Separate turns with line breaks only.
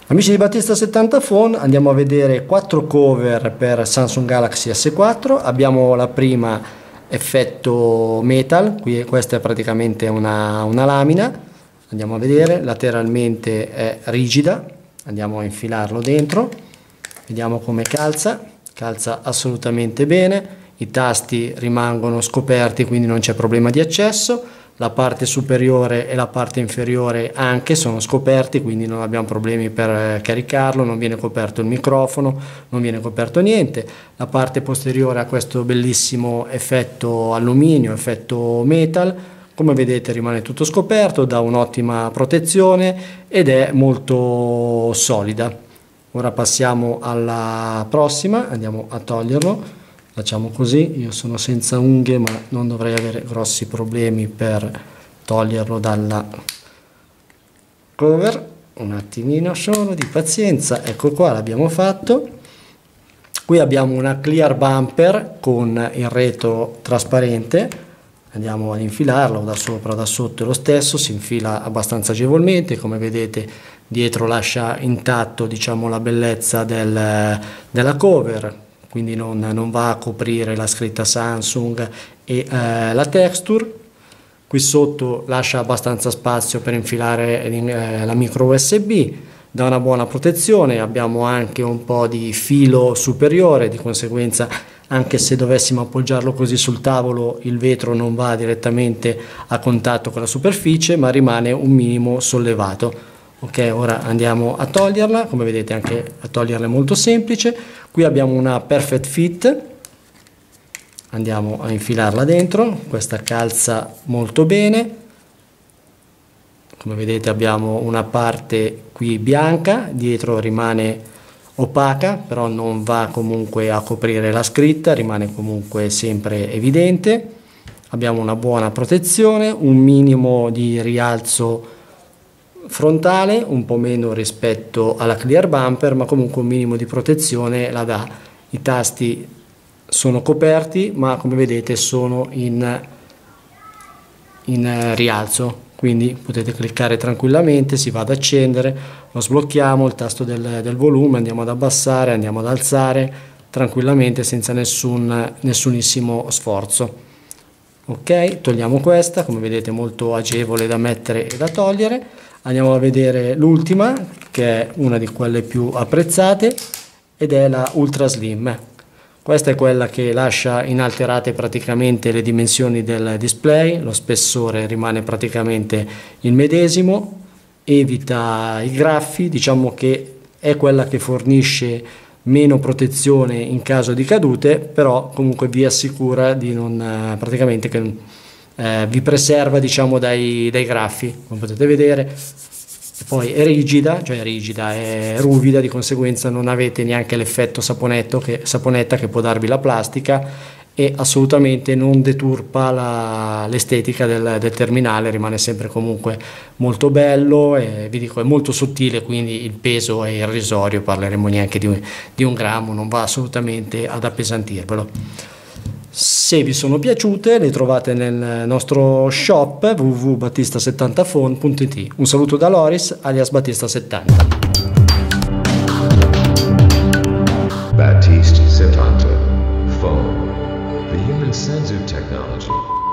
Amici di Battista 70 Phone, andiamo a vedere 4 cover per Samsung Galaxy S4. Abbiamo la prima effetto metal, questa è praticamente una lamina, andiamo a vedere, lateralmente è rigida, andiamo a infilarlo dentro, vediamo come calza assolutamente bene, i tasti rimangono scoperti quindi non c'è problema di accesso. La parte superiore e la parte inferiore anche sono scoperti, quindi non abbiamo problemi per caricarlo, non viene coperto il microfono, non viene coperto niente. La parte posteriore ha questo bellissimo effetto alluminio, effetto metal, come vedete rimane tutto scoperto, dà un'ottima protezione ed è molto solida. Ora passiamo alla prossima, andiamo a toglierlo. Facciamo così, io sono senza unghie ma non dovrei avere grossi problemi per toglierlo dalla cover, un attimino solo di pazienza. Ecco qua, l'abbiamo fatto. Qui abbiamo una clear bumper con il retro trasparente, andiamo ad infilarlo da sopra o da sotto, è lo stesso, si infila abbastanza agevolmente, come vedete dietro lascia intatto, diciamo, la bellezza della cover, quindi non va a coprire la scritta Samsung e la texture. Qui sotto lascia abbastanza spazio per infilare la micro USB, dà una buona protezione. Abbiamo anche un po' di filo superiore, di conseguenza anche se dovessimo appoggiarlo così sul tavolo il vetro non va direttamente a contatto con la superficie ma rimane un minimo sollevato. Ok, ora andiamo a toglierla, come vedete anche a toglierla è molto semplice. Qui abbiamo una perfect fit, andiamo a infilarla dentro, questa calza molto bene, come vedete abbiamo una parte qui bianca, dietro rimane opaca, però non va comunque a coprire la scritta, rimane comunque sempre evidente. Abbiamo una buona protezione, un minimo di rialzo frontale, un po' meno rispetto alla clear bumper, ma comunque un minimo di protezione la dà. I tasti sono coperti ma come vedete sono in rialzo, quindi potete cliccare tranquillamente, si va ad accendere, lo sblocchiamo, il tasto del volume, andiamo ad abbassare, andiamo ad alzare tranquillamente senza nessunissimo sforzo. Ok, togliamo questa, come vedete molto agevole da mettere e da togliere. Andiamo a vedere l'ultima, che è una di quelle più apprezzate, ed è la Ultra Slim. Questa è quella che lascia inalterate praticamente le dimensioni del display, lo spessore rimane praticamente il medesimo, evita i graffi, diciamo che è quella che fornisce meno protezione in caso di cadute, però comunque vi assicura di non praticamente che vi preserva, diciamo, dai graffi, come potete vedere. E poi è rigida, è ruvida, di conseguenza non avete neanche l'effetto saponetta che può darvi la plastica, e assolutamente non deturpa l'estetica del terminale, rimane sempre comunque molto bello e vi dico è molto sottile, quindi il peso è irrisorio, parleremo neanche di un grammo, non va assolutamente ad appesantirvelo. Se vi sono piaciute le trovate nel nostro shop www.battista70phone.it. Un saluto da Loris alias Battista70.
Battista 70 Phone, the human sense of technology.